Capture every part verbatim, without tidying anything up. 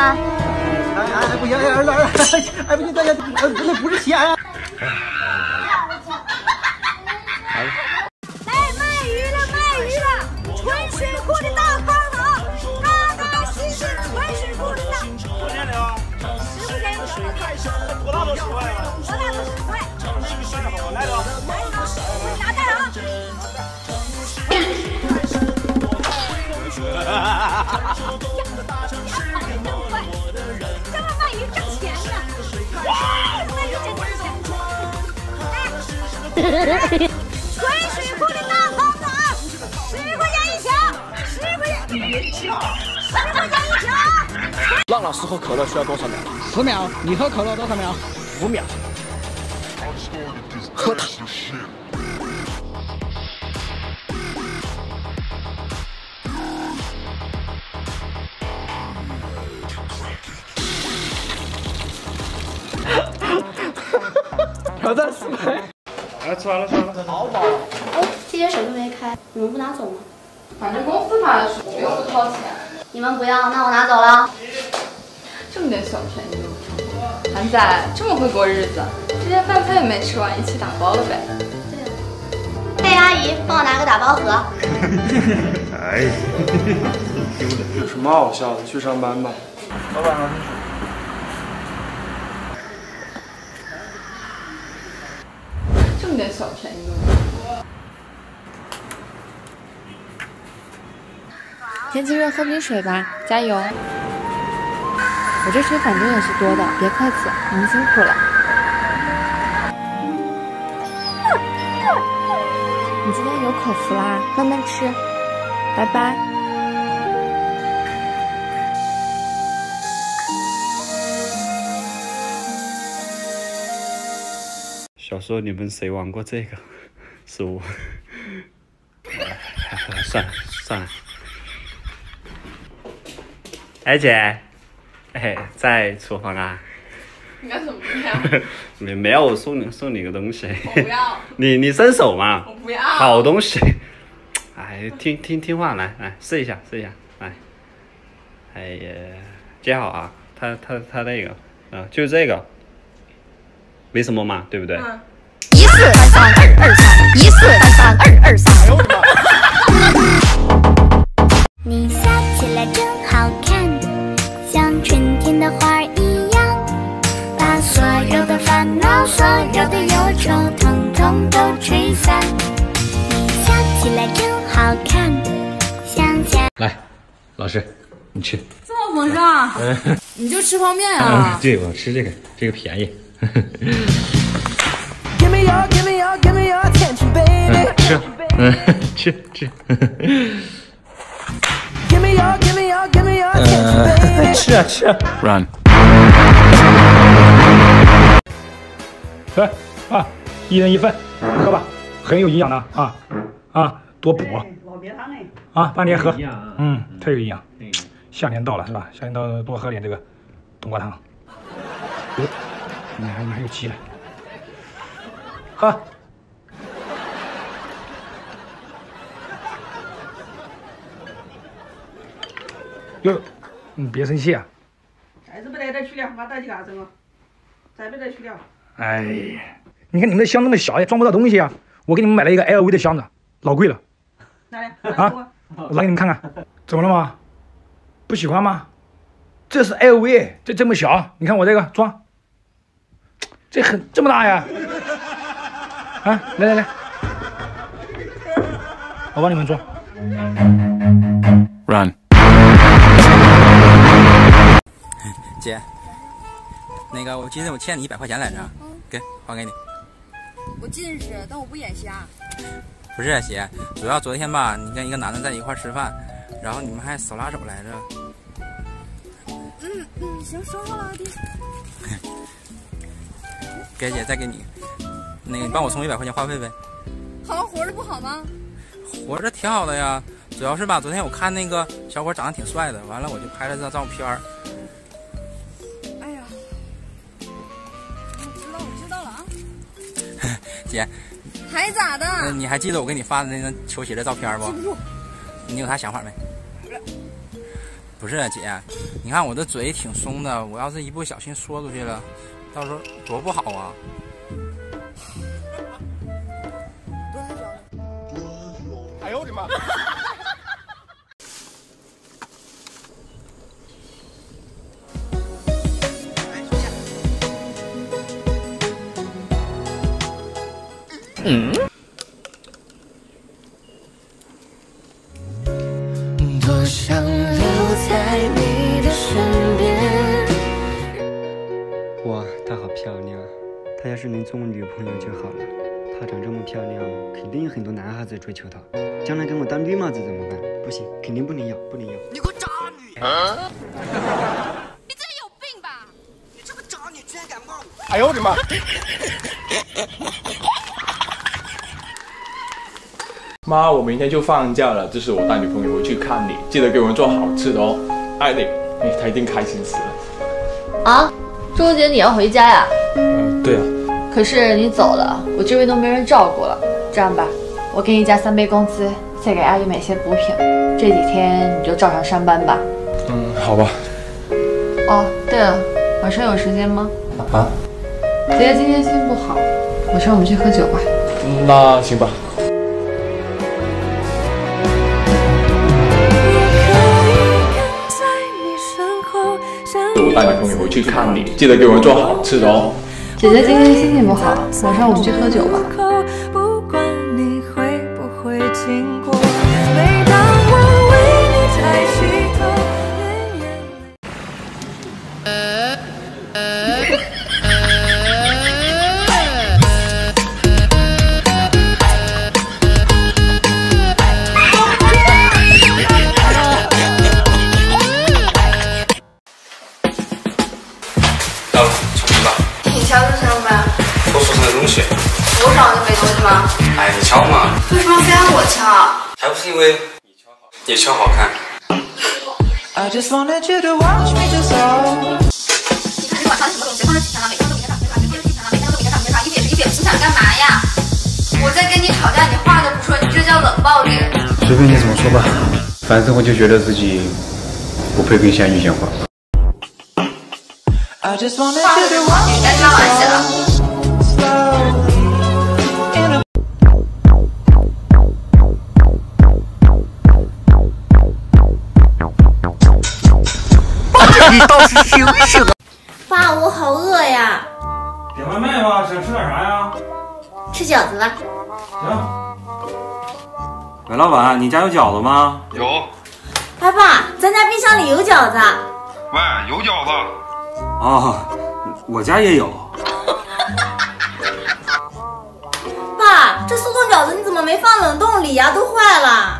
吗？ 哎哎不行，儿子儿子，哎不行，大家那不是钱啊！ 来卖鱼了，卖鱼了！纯水库的大胖脑，大大新鲜纯水库的大。多少钱的啊？十块钱一条。多大都十块啊？多大都十块。来着，来着，拿袋啊！哈哈哈哈哈！这么卖鱼挣钱呢？卖鱼真挣钱！纯水库的大胖子啊，十块钱一条，十块钱，十块钱一条。 浪老师喝可乐需要多少秒？ 十秒。你喝可乐多少秒？ 五秒。喝它。挑战失败。哎，吃完了，吃完了。好饱。 哎，这些手都没开，你们不拿走吗？ 反正公司发的水又不掏钱。 你们不要，那我拿走了。 这么点小便宜都不占。韩仔这么会过日子，这些饭菜也没吃完，一起打包了呗。 对。嘿，阿姨，帮我拿个打包盒。 哎，丢的。 有什么好笑的？去上班吧。老板， 这么点小便宜都不占。 天气热，喝瓶水吧，加油！我这水反正也是多的，别客气，你们辛苦了。你今天有口福啦，慢慢吃，拜拜。 小时候你们谁玩过这个？是我。算了算了。哎姐，哎，在厨房啊？ 你干什么呀？ 没没有，我送你送你个东西。 我不要。 你你伸手嘛。 我不要。 好东西。哎，听听听话，来来试一下试一下，来。哎呀，接好啊，他他他那个，啊，就这个，没什么嘛，对不对？ 嗯。 一四三三二二三，一四三三二二三。 你笑起来真好看，像春天的花一样，把所有的烦恼、所有的忧愁，统统都吹散。你笑起来真好看，像夏。 来，老师，你吃。 这么丰盛？你就吃泡面啊？ 对，我吃这个，这个便宜。嗯，吃，嗯，吃吃。嗯，吃啊吃啊 ，run。 来啊，一人一份，喝吧，很有营养的啊啊，多补。老鳖汤哎。啊，半天喝，嗯，特有营养。夏天到了是吧？夏天到了多喝点这个冬瓜汤。哟，你还你还有鸡了，喝。哟，你别生气啊！ 再是不带点去了，我带去干什么？再不带去了。 哎呀，你看你们的箱那么小，也装不到东西啊！我给你们买了一个 L V 的箱子，老贵了。 哪里？ 啊，我拿给你们看看，怎么了吗？不喜欢吗？这是 L V， 这这么小，你看我这个装，这很这么大呀！啊，来来来，我帮你们装。 Run。 姐，那个我记得我欠你一百块钱来着，给还给你。 我近视，但我不眼瞎。 不是姐，主要昨天吧，你跟一个男的在一块吃饭，然后你们还手拉手来着。 嗯嗯，行，说好了，弟。 给姐再给你，那个你帮我充一百块钱话费呗。 好好活着不好吗？ 活着挺好的呀，主要是吧，昨天我看那个小伙长得挺帅的，完了我就拍了张照片儿。 哎呀，我知道，我知道了啊。 姐， 还咋的？ 那你还记得我给你发的那张球鞋的照片不？ 记不住。 你有啥想法没？ 不是姐，你看我这嘴挺松的，我要是一不小心说出去了，到时候多不好啊！ 哎呦我的妈！ 嗯。多想留在你的身边。 哇，她好漂亮！她要是能做我女朋友就好了。她长这么漂亮，肯定有很多男孩子追求她。将来跟我当绿帽子怎么办？不行，肯定不能要，不能要！ 你个渣女！啊、你真有病吧？你这个渣女居然敢骂我！ 哎呦我的妈！妈，我明天就放假了，这是我带女朋友回去看你，记得给我们做好吃的哦，爱你，哎，她一定开心死了。 啊，周姐你要回家呀？ 嗯，对啊。 可是你走了，我这边都没人照顾了。这样吧，我给你加三倍工资，再给阿姨买些补品，这几天你就照常上班吧。 嗯，好吧。 哦，对了，晚上有时间吗？ 啊？ 姐姐今天心情不好，晚上我们去喝酒吧。 那行吧。我带女朋友回去看你，记得给我们做好吃的哦。 姐姐今天心情不好，晚上我们去喝酒吧。 不管你会不会经过，每当我为你抬起头，连眼到了，出门吧。 你敲这声呗。 都说什么东西？ 我找的没东西吗？ 哎，你敲嘛。 为什么非要我敲？ 还不是因为你敲好，你敲好看。 I just wanted you to watch me dissolve。 你看这晚上什么东西放在地上了？每天都给他打电话，每天都给他打，每天都给他打电话，一点一点，你想干嘛呀？我在跟你吵架，你话都不说，你这叫冷暴力。 随便你怎么说吧，反正我就觉得自己不配跟夏雨讲话。 I just wanted 话 you 是 to 说， watch 你该刷碗洗了。 你倒是醒醒！ 爸，我好饿呀！ 点外卖吧，想吃点啥呀？ 吃饺子吧。 行。 喂，老板，你家有饺子吗？ 有。 爸爸，咱家冰箱里有饺子。 喂，有饺子。 哦，我家也有。 爸，这速冻饺子你怎么没放冷冻里呀？都坏了。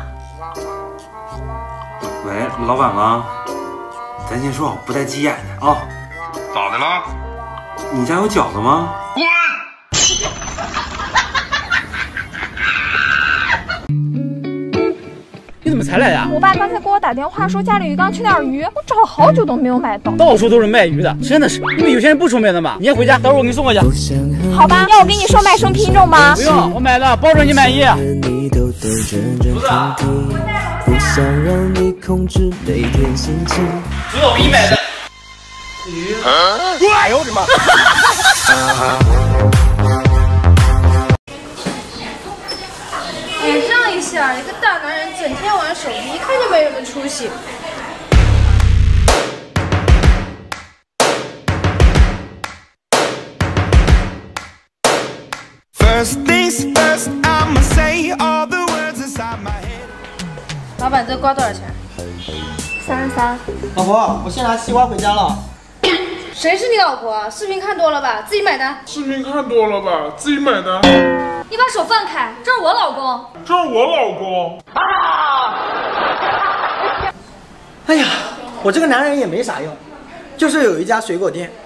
喂，老板吗？咱先说好不带急眼的啊。 咋的了？ 你家有饺子吗？ 滚！ 你怎么才来呀？ 我爸刚才给我打电话说家里鱼缸缺点鱼，我找了好久都没有买到。 到处都是卖鱼的，真的是，你们有些人不聪明的嘛。你先回家，等会儿我给你送过去。 好吧，要我给你说买什么品种吗？ 不用，我买了，保证你满意。 不想让你控制每天心情。 不是我给你买的。 鱼。哎呦我的妈！ 哎，让一下，一个大男人整天玩手机，一看就没什么出息。 First things first, I'ma say all the words inside my head。 老板，这瓜多少钱？三十三。 老婆，我先拿西瓜回家了。 谁是你老婆？视频看多了吧？自己买单。 视频看多了吧？自己买单。 你把手放开，这是我老公。 这是我老公。 啊！哎呀，我这个男人也没啥用，就是有一家水果店。